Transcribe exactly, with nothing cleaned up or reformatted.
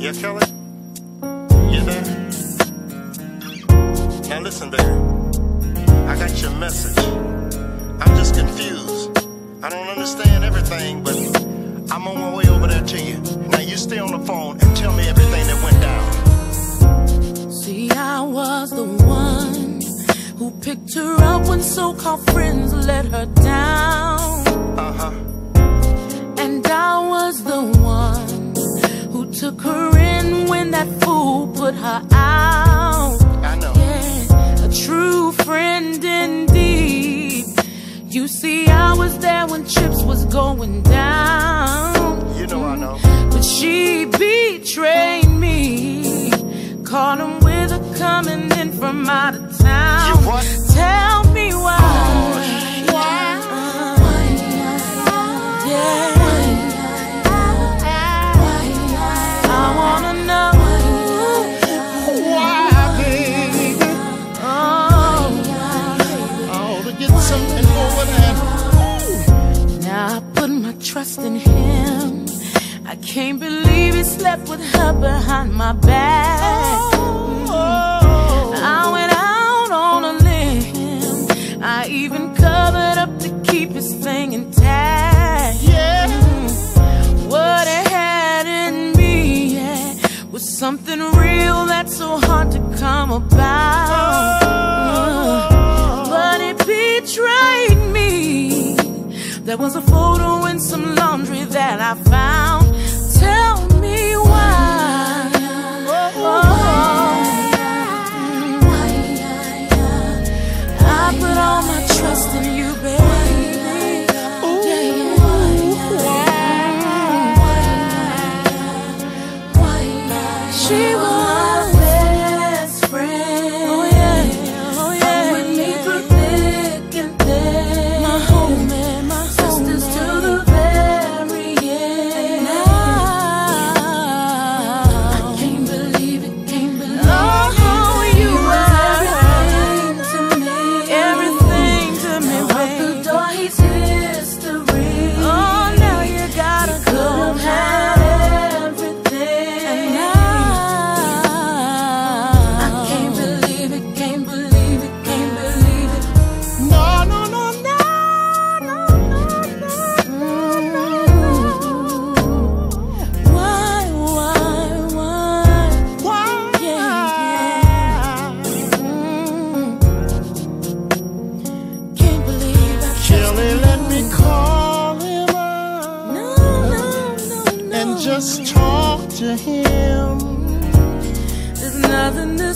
Yeah, Kelly? You there? Now listen, baby. I got your message. I'm just confused. I don't understand everything, but I'm on my way over there to you. Now you stay on the phone and tell me everything that went down. See, I was the one who picked her up when so-called friends let her down. Uh-huh. And I was the one who took her in when that fool put her out. I know. Yeah, a true friend indeed. You see, I was there when chips was going down. You know I know. But she betrayed me. Caught him with her coming in from out of town. You what? Tell me why. Oh, why? Yeah. I wanna know why, baby? Oh, Oh, to get something over there. now I put my trust in him. I can't believe he slept with her behind my back. I went out on a limb. I even covered up to keep his thing intact. Yeah. What it had in me, yeah, was something real that's so hard to come about. Uh, but it betrayed me. There was a photo in some laundry that I found. Tell me why. Oh, I put all my trust in you, baby. Yeah, yeah. She was best friend. Oh yeah, oh yeah. With me through thick and thin. My home and my sisters to the very end. I can't believe it, can't believe it. Oh, you were everything to me, everything to me, baby. The door, he's history. Oh, now you gotta go have everything. And I can't believe it, can't believe it, can't believe it. No, no, no, no, no, no, no. Why, why, why? Why? Yeah, yeah. Mm. Can't believe I trusted Kelly, you. let me call him up No, no, no, no. and just talk to him. There's nothing to